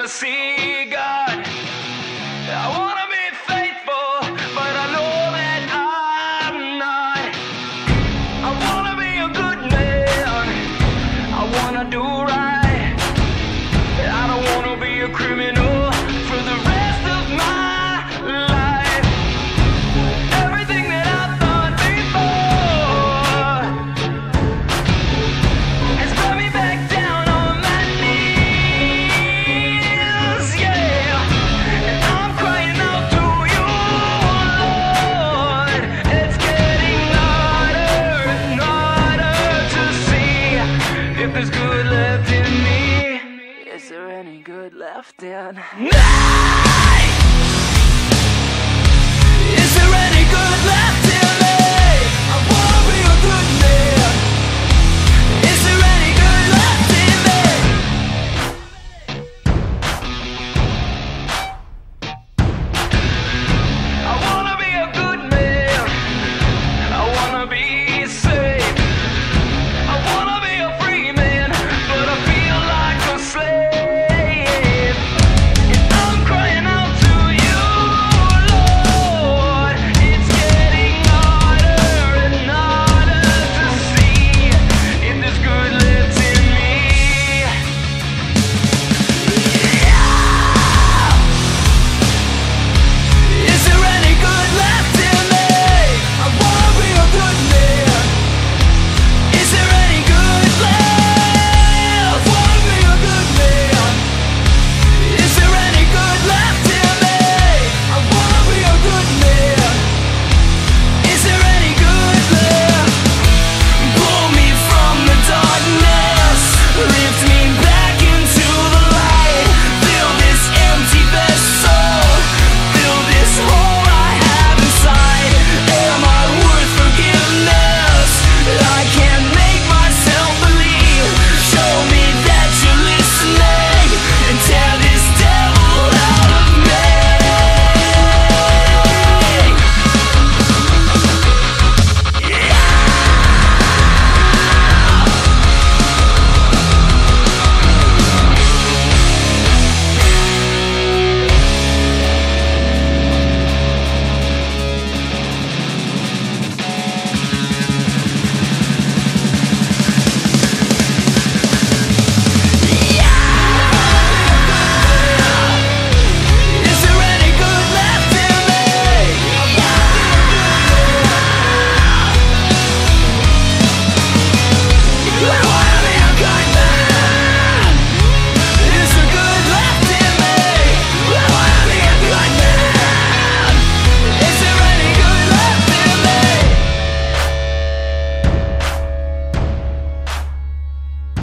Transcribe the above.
see God. I wanna be faithful, but I know that I'm not. I wanna be a good man, I wanna do right. I don't wanna be a criminal for the rest of my life. Everything that I've done before has brought me back down on my knees, yeah. And I'm crying out to you, Lord. It's getting harder and harder to see if there's good left in me. Is there any good left in me?